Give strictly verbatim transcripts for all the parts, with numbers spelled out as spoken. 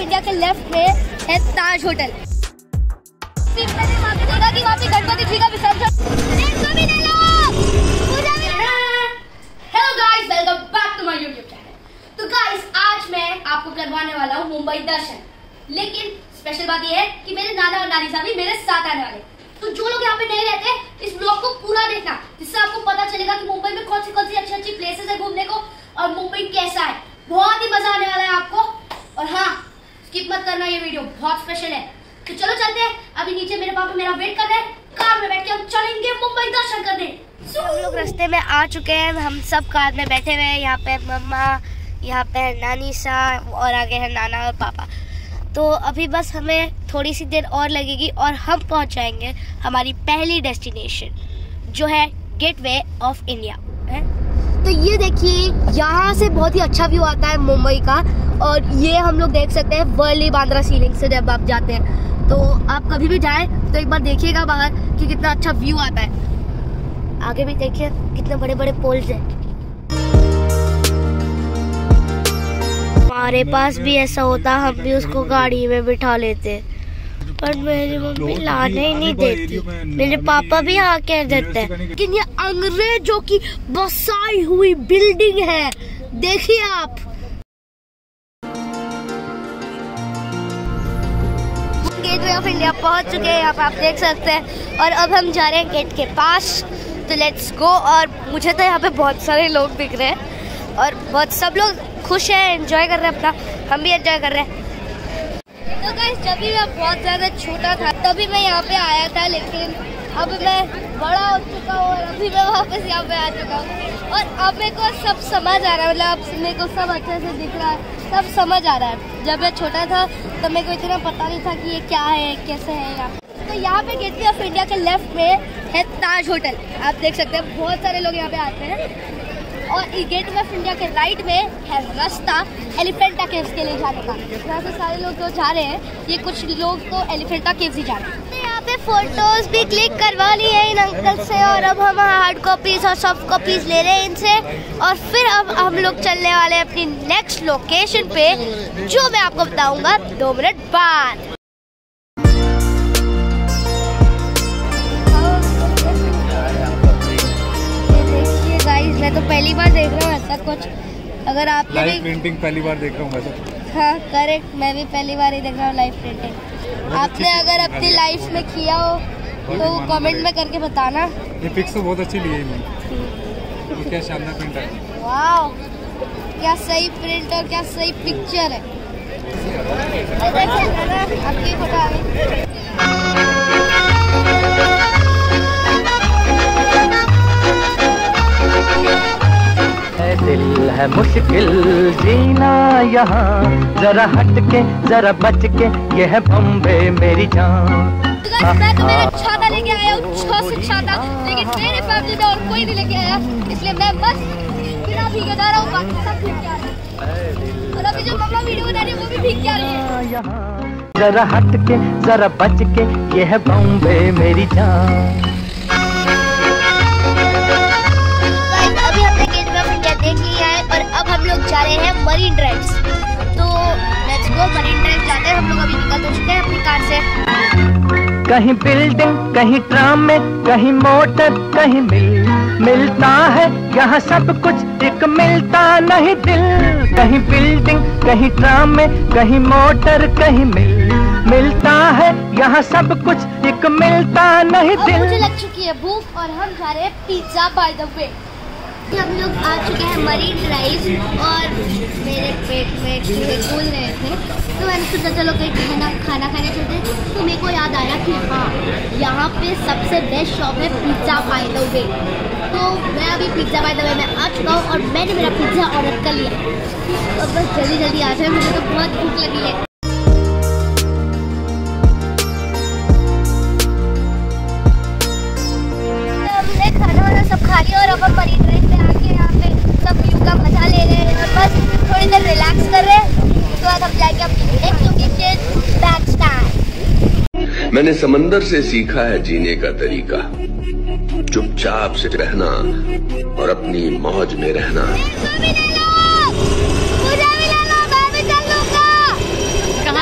India के left में है ताज होटल। मैंने वहाँ पे देखा कि वहाँ पे गणपति जी का विसर्जन। Hello guys, welcome back to my YouTube channel. तो गाइस, आज मैं आपको करवाने वाला हूँ मुंबई दर्शन, लेकिन स्पेशल बात यह है कि मेरे नाना और नानी साहब भी मेरे साथ आने वाले। तो जो लोग यहाँ पे नहीं रहते, इस ब्लॉग को पूरा देखना, जिससे आपको पता चलेगा कि मुंबई में कौन सी कौन सी अच्छी अच्छी प्लेसेस है घूमने को और मुंबई कैसा है। बहुत ही मजा आने वाला है आपको। और हाँ, स्किप मत करना, ये वीडियो बहुत स्पेशल है। तो चलो चलते हैं, अभी नीचे मेरे पापा मेरा वेट कर रहे हैं, कार में बैठ के हम चलेंगे मुंबई दर्शन करने। हम लोग रास्ते में आ चुके हैं, हम सब कार में बैठे हुए हैं। यहाँ पे मम्मा, यहाँ पे नानी साहब और आगे है नाना और पापा। तो अभी बस हमें थोड़ी सी देर और लगेगी और हम पहुंच जाएंगे हमारी पहली डेस्टिनेशन, जो है गेटवे ऑफ इंडिया है। तो ये देखिए, यहाँ से बहुत ही अच्छा व्यू आता है मुंबई का, और ये हम लोग देख सकते हैं वर्ली बांद्रा सीलिंग से जब आप जाते हैं। तो आप कभी भी जाएं तो एक बार देखिएगा बाहर कि कितना अच्छा व्यू आता है। आगे भी देखिए कितने बड़े बड़े पोल्स हैं। हमारे पास भी ऐसा होता, हम भी उसको गाड़ी में बिठा लेते, पर मेरी मम्मी लाने ही नहीं देती। मेरे पापा भी यहाँ कह देते हैं, लेकिन ये अंग्रेजों की बसाई हुई बिल्डिंग है, देखिए आप। गेटवे ऑफ इंडिया पहुँच चुके हैं, यहाँ पे आप देख सकते हैं। और अब हम जा रहे हैं गेट के पास, तो लेट्स गो। और मुझे तो यहाँ पे बहुत सारे लोग दिख रहे हैं और बहुत सब लोग खुश है, एंजॉय कर रहे हैं अपना, हम भी एंजॉय कर रहे हैं। तो गाइस, जब भी मैं बहुत ज़्यादा छोटा था तभी मैं यहाँ पे आया था, लेकिन अब मैं बड़ा हो चुका हूँ और अभी मैं वापस यहाँ पे आ चुका हूँ। और अब मेरे को सब समझ आ रहा है, मतलब अब मेरे को सब अच्छे से दिख रहा है, सब समझ आ रहा है। जब मैं छोटा था तब मेरे को इतना पता नहीं था कि ये क्या है, कैसे है यहाँ। तो यहाँ पे गेटवे ऑफ इंडिया के लेफ्ट में है ताज होटल, आप देख सकते हैं। बहुत सारे लोग यहाँ पे आते हैं। और गेटवे ऑफ इंडिया के राइट में है रास्ता एलिफेंटा केव्स के लिए जाने का। यहाँ से सारे लोग जो जा रहे हैं, ये कुछ लोग तो एलिफेंटा केव्स ही जा रहे हैं। तो यहाँ पे फोटोज भी क्लिक करवा ली है इन अंकल से, और अब हम हार्ड कॉपीज और सॉफ्ट कॉपीज ले रहे हैं इनसे। और फिर अब हम लोग चलने वाले हैं अपनी नेक्स्ट लोकेशन पे, जो मैं आपको बताऊंगा दो मिनट बाद। मैं तो पहली बार देख रहा हूँ ऐसा कुछ। अगर आपने लाइव प्रिंटिंग पहली बार देख रहा हूँ मैं तो। हाँ करेक्ट, मैं भी पहली बार ही देख रहा हूँ लाइव प्रिंटिंग। आपने अगर अपनी लाइफ में किया हो तो कमेंट में करके बताना। ये पिक्स तो बहुत अच्छी ली है इन्होंने, क्या शानदार प्रिंट है। वाह, क्या सही प्रिंट और क्या सही पिक्चर है। आपकी फोटो आ गई। दिल है मुश्किल जीना यहाँ, जरा हट के जरा बच के, ये है बॉम्बे मेरी जान। मैं तो मेरा छाता लेके आया हूँ, छह से छाता, लेकिन मेरे फैमिली में और कोई नहीं लेके आया, इसलिए मैं बस बिना भीगे जा रहा हूँ, बाकी सब भीग के आ रहे हैं। और अभी जो मम्मा वीडियो बना रही है वो भी भीग के आ रही है। जरा हट के जरा बच के, ये है बॉम्बे मेरी जान। देख लिया है और अब हम लोग जा रहे हैं मरीन ड्राइव्स। तो लेट्स गो, मरीन ड्राइव जाते हैं। हम लोग अभी निकल तो चुके हैं अपनी कार से। कहीं बिल्डिंग, कहीं ट्राम में, कहीं मोटर, कहीं मिल मिलता है यहाँ सब कुछ, एक मिलता नहीं दिल। कहीं बिल्डिंग, कहीं ट्राम में, कहीं मोटर, कहीं मिल मिलता है यहाँ सब कुछ, एक मिलता नहीं दिल। मुझे लग चुकी है भूख और हम जा रहे हैं पिज्जा बाय द वे। हम लोग आ चुके हैं मरीन ड्राइव और मेरे पेट में चूहे कूद रहे थे, तो मैंने सोचा चलो कहीं खाना खाना खाने चलते हैं। तो मेरे को याद आया कि हाँ, यहाँ पे सबसे बेस्ट शॉप है पिज्जा बाय द वे। तो मैं अभी पिज्जा बाय द वे में आ चुका हूँ और मैंने मेरा पिज्जा ऑर्डर कर लिया। तो बस जल्दी जल्दी आ जाए, मुझे तो बहुत भूख लगी है। हमने खाना वाना सब खा लिया और अब हम मरीन ड्राइव पे आके यहाँ पे सब व्यू का मजा ले रहे हैं और बस थोड़ी देर रिलैक्स कर रहे हैं। उसके बाद हम जाएंगे अपनी नेक्स्ट लोकेशन, बैकस्टैंड। मैंने समंदर से सीखा है जीने का तरीका, चुपचाप से रहना और अपनी मौज में रहना।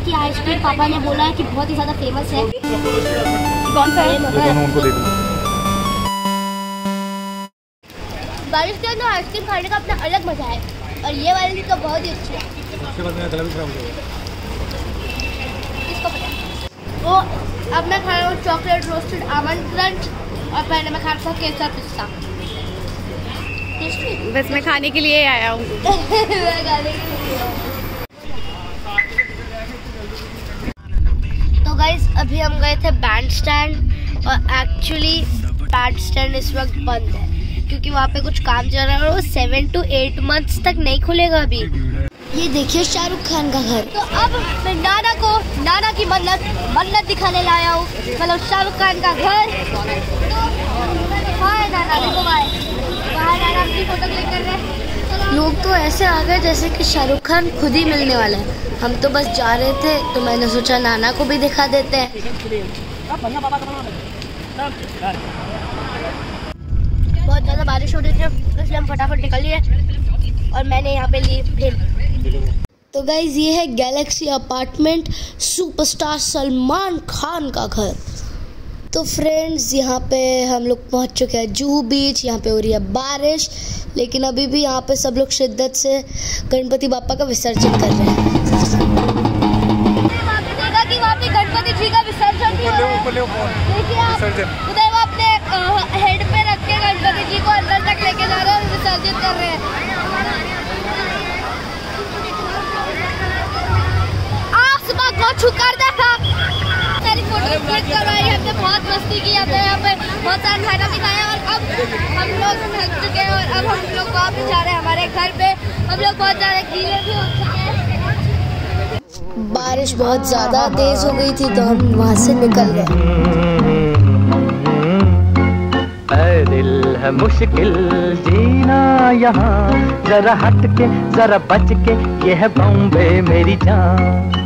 की आइसक्रीम पापा ने बोला है कि बहुत ही ज्यादा फेमस है। कौन सा है? उनको देखो। बारिश के अंदर आइसक्रीम खाने का अपना अलग मजा है और ये वाली तो बहुत ही अच्छी है। उसके बाद मेरा गला भी खराब हो जाएगा। किसको पता? वो अब मैं खा रहा हूँ चॉकलेट रोस्टेड आमंड क्रंच और पहले मैं खा रहा हूँ केसर पिस्ता। बस मैं खाने के लिए आया हूँ। तो गाइस अभी हम गए थे बैंड स्टैंड और एक्चुअली बैंड स्टैंड इस वक्त बंद है क्योंकि वहाँ पे कुछ काम चल रहा है और वो सेवन टू एट मंथ्स तक नहीं खुलेगा अभी। ये देखिए शाहरुख खान का घर। तो अब मैं नाना को नाना की मन्नत मन्नत दिखाने लाया हूँ, मतलब शाहरुख खान का घर। बाय नाना, देखो बाय बाय नाना, अपनी फोटो क्लिक कर रहे हैं। लोग तो ऐसे आ गए जैसे कि शाहरुख खान खुद ही मिलने वाला है। हम तो बस जा रहे थे तो मैंने सोचा नाना को भी दिखा देते हैं। बहुत ज़्यादा बारिश हो रही थी इसलिए हम फटाफट निकल लिए और मैंने यहाँ पे ली फिर। तो गाइज ये है galaxy apartment, superstar Salman Khan का घर। तो फ्रेंड्स यहाँ पे हम लोग पहुँच चुके हैं जुहू बीच। यहाँ पे हो रही है बारिश लेकिन अभी भी यहाँ पे सब लोग शिद्दत से गणपति बापा का विसर्जन कर रहे हैं। देखा कि वहाँ पे गणपति जी का विसर्जन भी हो रहा है। देखिए आप उधर वो अपने हेड पे रख के गणपति जी को अंदर तक लेके जा रहे हैं और विसर्जित कर रहे हैं। आसमान को छुकर देखा, सारी फोटो क्लिक करवाई हमने, बहुत मस्ती की है। यहाँ पे बहुत सारा खाना भी खाया और अब हम लोग थक चुके हैं और अब हम लोग वापस जा रहे हैं हमारे घर पे। हम लोग बहुत ज़्यादा गीले भी हो चुके हैं। बारिश बहुत ज़्यादा तेज हो गई थी तो हम वहाँ से निकल गए। दिल है मुश्किल जीना यहाँ, जरा हट के जरा बच के, ये है बॉम्बे मेरी जान।